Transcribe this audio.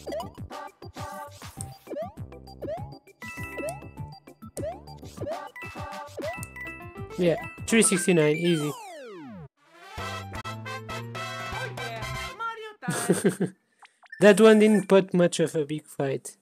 Yeah, 369, easy. That one didn't put much of a big fight.